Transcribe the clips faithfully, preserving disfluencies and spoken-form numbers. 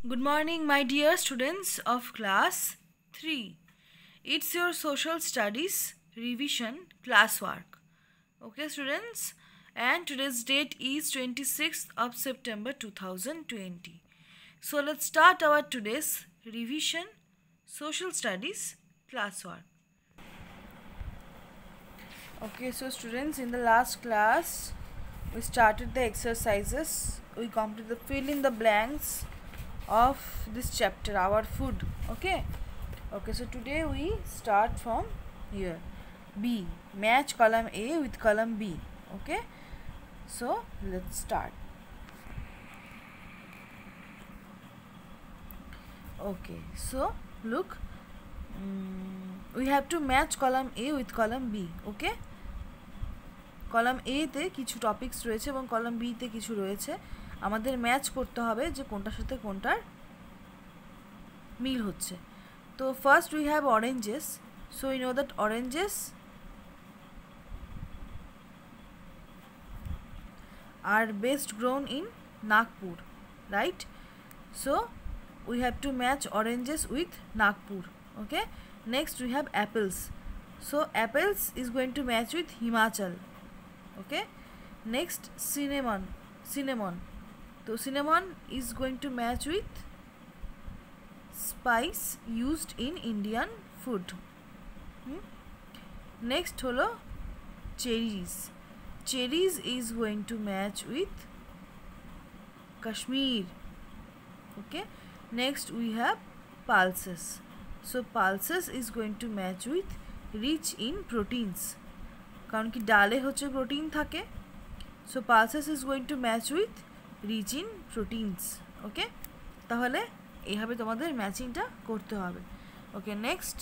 Good morning, my dear students of class three. It's your social studies revision classwork. Okay, students, and today's date is twenty-sixth of September two thousand twenty. So, let's start our today's revision social studies classwork. Okay, so students, in the last class, we started the exercises. We completed the fill in the blanks of this chapter, our food. Okay, okay. So today we start from here. B. Match column A with column B. Okay. So let's start. Okay. So look, um, we have to match column A with column B. Okay. Column A তে কিছু topics রয়েছে এবং column B তে কিছু রয়েছে আমাদের match করতে হবে যে কোনটার সাথে কোনটার মিল হচ্ছে তো first we have oranges so we know that oranges are best grown in Nagpur right so we have to match oranges with Nagpur okay next we have apples so apples is going to match with Himachal okay next cinnamon cinnamon so cinnamon is going to match with spice used in Indian food hmm? next holo cherries cherries is going to match with Kashmir okay next we have pulses so pulses is going to match with rich in proteins কারণ কি ডালে হচ্ছে protein থাকে so pulses is going to match with rich in proteins okay তাহলে এইভাবে তোমাদের ম্যাচিংটা করতে হবে okay next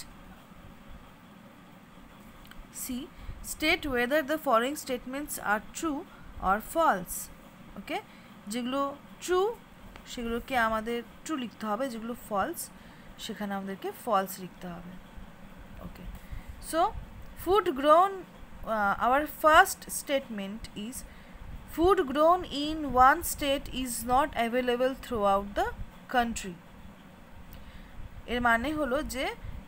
C state weather the following statements are true or false okay যেগুলো ট্রু সেগুলোকে আমাদের ট্রু লিখতে হবে যেগুলো ফলস সেখানে আমাদেরকে ফলস লিখতে হবে okay so food grown Uh, our first statement is food grown in one state is not available throughout the country এর মানে হলো যে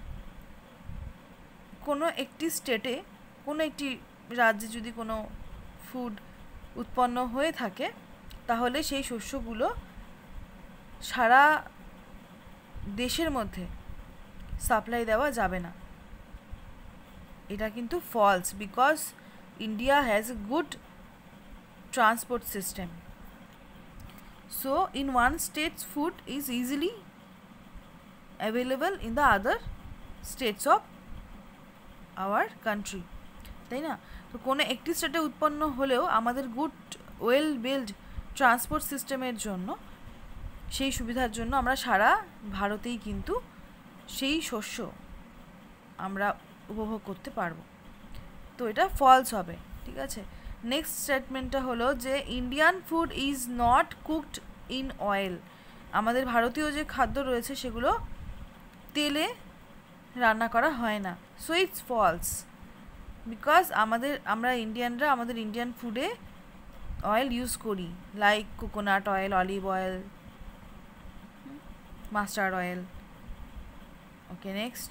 কোনো একটি স্টেটে কোনো একটি রাজ্যে যদি কোনো ফুড উৎপন্ন হয়ে থাকে তাহলে সেই শস্যগুলো সারা দেশের মধ্যে সাপ্লাই দেওয়া যাবে না এটা কিন্তু false because India has a good transport system so in one state's food is easily available in the other states of our country তাই না তো কোনো একটি স্টেটে উৎপন্ন হলেও আমাদের গুড ওয়েল বিল্ড ট্রান্সপোর্ট সিস্টেমের জন্য সেই সুবিধার জন্য আমরা সারা ভারতেই কিন্তু সেই শস্য আমরা উপভোগ করতে পারবো তো এটা ফলস হবে ঠিক আছে নেক্সট স্টেটমেন্টটা হলো যে Indian food is not cooked in oil আমাদের ভারতীয় যে খাদ্য রয়েছে সেগুলো তেলে রান্না করা হয় না সো ইটস ফলস বিকজ আমাদের আমরা ইন্ডিয়ানরা আমাদের ইন্ডিয়ান ফুডে অয়েল ইউজ করি like coconut oil olive oil mustard oil okay next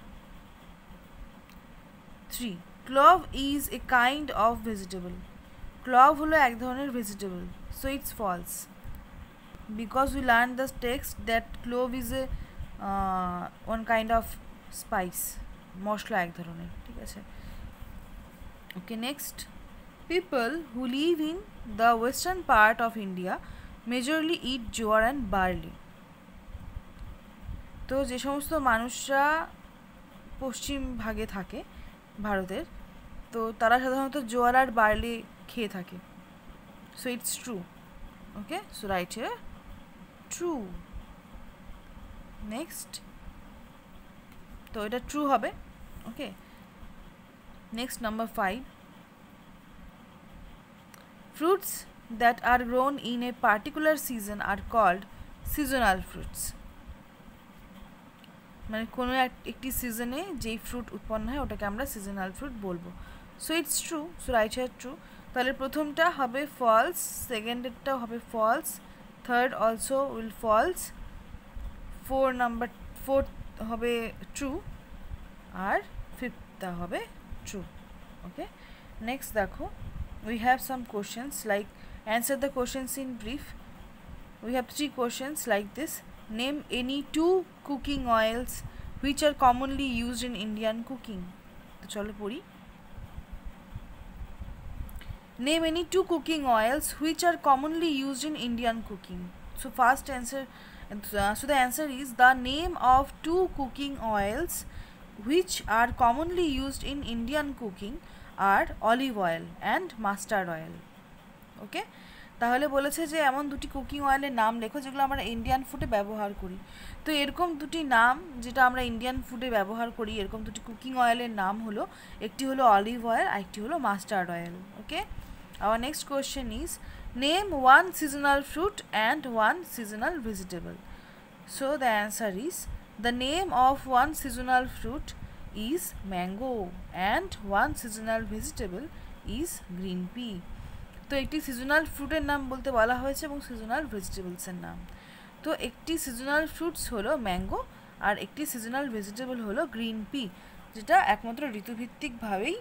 three clove is a kind of vegetable clove হলো এক ধরনের vegetable so it's false because we learned the text that clove is a uh, one kind of spice মশলা এক ধরনের ঠিক আছে okay next people who live in the western part of India majorly eat jowar and barley তো যে সমস্ত মানুষরা পশ্চিম ভাগে থাকে ভারতের তো তারা সাধারণত জোয়ার আর বার্লি খেয়ে থাকে so it's true okay so right here true next তো এটা ট্রু হবে okay next number five fruits that are grown in a particular season are called seasonal fruits মানে কোনো একটি সিজনে যেই ফ্রুট উৎপন্ন হয় ওটাকে আমরা সিজনাল ফ্রুট বলবো so it's true so right here true তাহলে প্রথমটা হবে ফলস সেকেন্ডেরটাও হবে false third also will false four number fourth হবে ট্রু আর ফিফথটা হবে ট্রু। ওকে, নেক্সট দেখো, we have some questions like answer the questions in brief. We have three questions like this. Name any two cooking oils which are commonly used in Indian cooking. তো চলো পড়ি। Name any two cooking oils which are commonly used in Indian cooking. So first answer, uh, so the answer is the name of two cooking oils which are commonly used in Indian cooking are olive oil and mustard oil. ওকে, তাহলে বলেছে যে এমন দুটি cooking অয়েলের নাম লেখো যেগুলো আমরা ইন্ডিয়ান ফুডে ব্যবহার করি। তো এরকম দুটি নাম যেটা আমরা ইন্ডিয়ান ফুডে ব্যবহার করি, এরকম দুটি কুকিং অয়েলের নাম হলো, একটি হলো অলিভ অয়েল আর একটি হলো mustard oil. Okay, our next question is name one seasonal fruit and one seasonal vegetable. So the answer is the name of one seasonal fruit is mango and one seasonal vegetable is green pea. তো একটি seasonal ফ্রুটের নাম বলতে বলা হয়েছে এবং seasonal ভেজিটেবলসের নাম। তো একটি সিজনাল ফ্রুটস হলো ম্যাঙ্গো আর একটি সিজনাল ভেজিটেবল হলো গ্রিন পি, যেটা একমাত্র ঋতুভিত্তিকভাবেই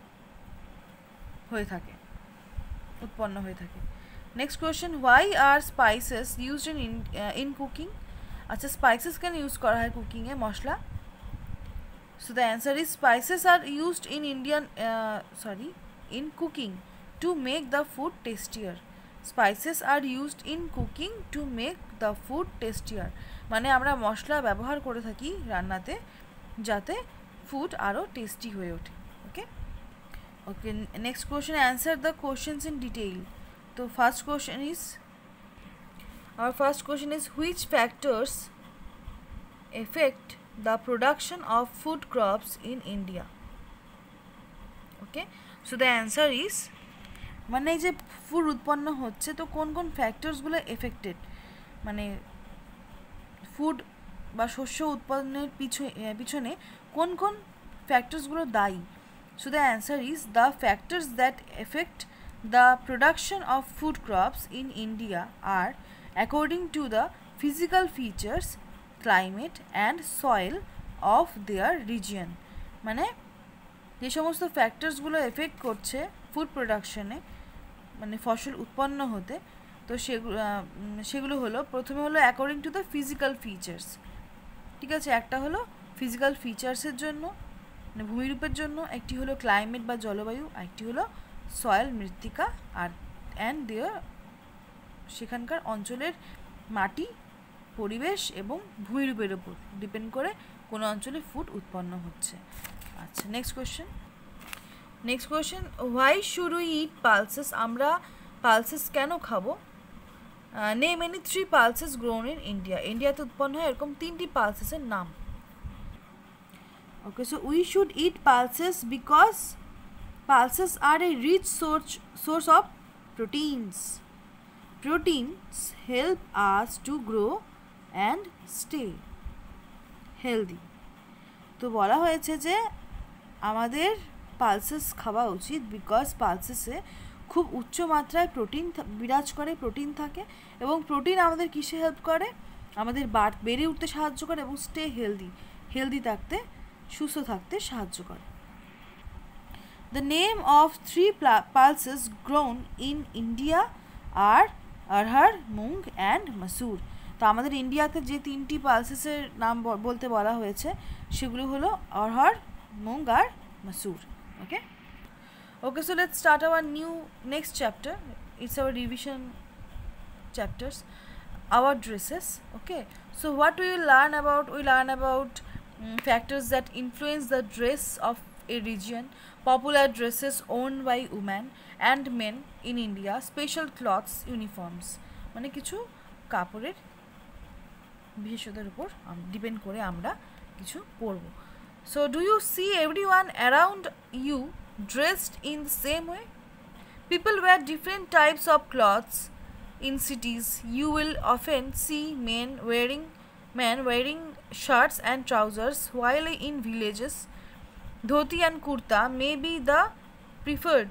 হয়ে থাকে, উৎপন্ন হয়ে থাকে। Next question, why are spices used in in cooking. আচ্ছা, স্পাইসেস কেন ইউজ করা হয় কুকিংয়ে, মশলা? So the answer is spices are used in Indian uh, sorry in cooking to make the food tastier. Spices are used in cooking to make the food tastier. মানে আমরা মশলা ব্যবহার করে থাকি রান্নাতে যাতে ফুড আরো টেস্টি হয়ে ওঠে। Okay okay next question, answer the questions in detail. তো first question is our first question is which factors affect the production of food crops in India? Okay, so the answer is মানে যে food উৎপন্ন হচ্ছে তো কোন কোন ফ্যাক্টরসগুলো affected, মানে food বা শস্য উৎপাদনের পিছনে কোন কোন ফ্যাক্টরসগুলো দায়ী। So the answer is the factors that effect the production of food crops in India are according to the physical features, climate and soil of their region. মানে যে সমস্ত ফ্যাক্টরসগুলো এফেক্ট করছে ফুড প্রোডাকশনে, মানে ফসল উৎপন্ন হতে, তো সেগুলো সেগুলো হলো প্রথমে হলো according to the physical features. ঠিক আছে, একটা হলো ফিজিক্যাল ফিচার্সের জন্য মানে ভূমিরূপের জন্য, একটি হলো ক্লাইমেট বা জলবায়ু, আরেকটি হলো সয়েল মৃত্তিকা আর অ্যান্ড দেয়ার সেখানকার অঞ্চলের মাটি, পরিবেশ এবং ভূমিরূপের উপর ডিপেন্ড করে কোন অঞ্চলে ফুড উৎপন্ন হচ্ছে। আচ্ছা, next question next question why should we eat pulses. আমরা পালসেস কেন খাবো? Name any three pulses grown in India. ইন্ডিয়াতে উৎপন্ন হয় এরকম তিনটি পালসেসের নাম। Okay, so we should eat pulses because pulses are a rich source source of proteins. Proteins help us to grow and stay healthy. তো বলা হয়েছে যে আমাদের পালসেস খাওয়া উচিত বিকজ পালসেসে খুব উচ্চ মাত্রায় প্রোটিন বিরাজ করে, প্রোটিন থাকে এবং প্রোটিন আমাদের কিসে হেল্প করে, আমাদের বার বেড়ে উঠতে সাহায্য করে এবং স্টে হেলদি হেলদি থাকতে সুস্থ থাকতে সাহায্য করে। The name of three pulses grown in India are arhar, moong and মাসুর। তো আমাদের ইন্ডিয়াতে যে তিনটি পালসেসের নাম বলতে বলা হয়েছে সেগুলো হলো অরহর, মুগ আর মাসুর। Okay okay so let's start our new next chapter. It's our revision chapters, our dresses. Okay, so what we learn about we learn about factors that influence the dress of a region, popular dresses owned by women and men in India, special cloths, uniforms, মানে কিছু কাপড়ের বিশেষতার উপর depend করে আমরা কিছু পরব। So do you see everyone around you dressed in the same way? People wear different types of clothes. In cities you will often see men wearing men wearing shirts and trousers, while in villages dhoti and kurta may be the preferred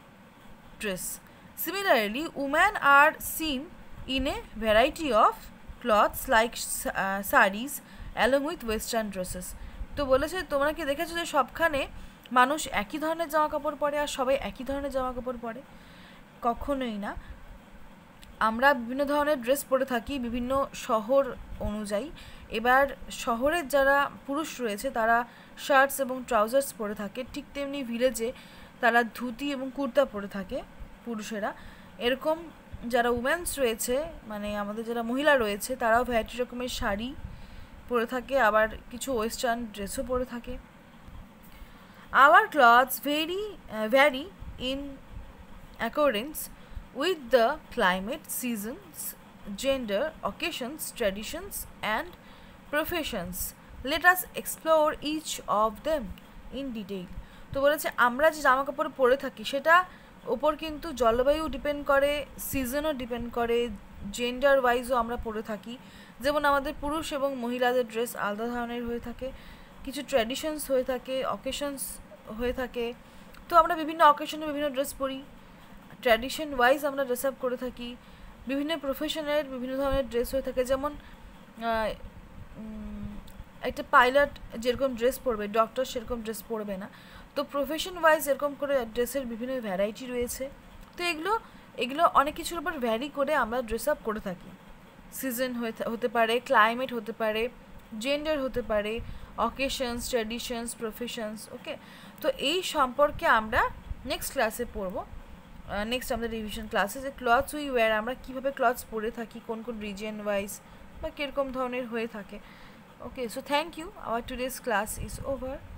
dress. Similarly, women are seen in a variety of clothes like saris along with western dresses. তো বলেছে তোমরা কি দেখেছো যে সবখানে মানুষ একই ধরনের জামা কাপড় পরে আর সবাই একই ধরনের জামা কাপড় পরে? কখনোই না। আমরা বিভিন্ন ধরনের ড্রেস পরে থাকি বিভিন্ন শহর অনুযায়ী। এবার শহরের যারা পুরুষ রয়েছে তারা শার্টস এবং ট্রাউজার্স পরে থাকে, ঠিক তেমনি ভিলেজে তারা ধুতি এবং কুর্তা পরে থাকে পুরুষেরা। এরকম যারা উমেন্স রয়েছে, মানে আমাদের যারা মহিলা রয়েছে, তারাও ভ্যারাইটি রকমের শাড়ি পরে থাকে, আবার কিছু ওয়েস্টার্ন ড্রেসও পরে থাকে। Our clothes vary uh, vary in accordance with the climate, seasons, gender, occasions, traditions and professions. Let us explore each of them in detail. তো বলেছে আমরা যে জামা কাপড় পরে থাকি সেটা ওপর কিন্তু জলবায়ু ডিপেন্ড করে, সিজনও ডিপেন্ড করে, জেন্ডার ওয়াইজও আমরা পরে থাকি। যেমন আমাদের পুরুষ এবং মহিলাদের ড্রেস আলাদা ধরনের হয়ে থাকে, কিছু ট্র্যাডিশনস হয়ে থাকে, অকেশনস হয়ে থাকে। তো আমরা বিভিন্ন অকেশনে বিভিন্ন ড্রেস পরি, ট্র্যাডিশন ওয়াইজ আমরা ড্রেস আপ করে থাকি। বিভিন্ন প্রফেশনের বিভিন্ন ধরনের ড্রেস হয়ে থাকে, যেমন একটা পাইলট যেরকম ড্রেস পরবে, ডক্টর সেরকম ড্রেস পরবে না। তো প্রফেশন ওয়াইজ এরকম করে ড্রেসের বিভিন্ন ভ্যারাইটি রয়েছে। তো এগুলো এগুলো অনেক কিছুর উপর ভ্যারি করে আমরা ড্রেস আপ করে থাকি। সিজন হতে পারে, ক্লাইমেট হতে পারে, জেন্ডার হতে পারে, অকেশনস, ট্র্যাডিশনস, প্রফেশনস। ওকে, তো এই সম্পর্কে আমরা নেক্সট ক্লাসে পড়বো। নেক্সট আমাদের রিভিশন ক্লাসে যে ক্লথস উই ওয়্যার, আমরা কীভাবে ক্লথস পরে থাকি, কোন কোন রিজিয়ন ওয়াইজ বা কীরকম ধরনের হয়ে থাকে। Okay, so thank you, our today's class is over.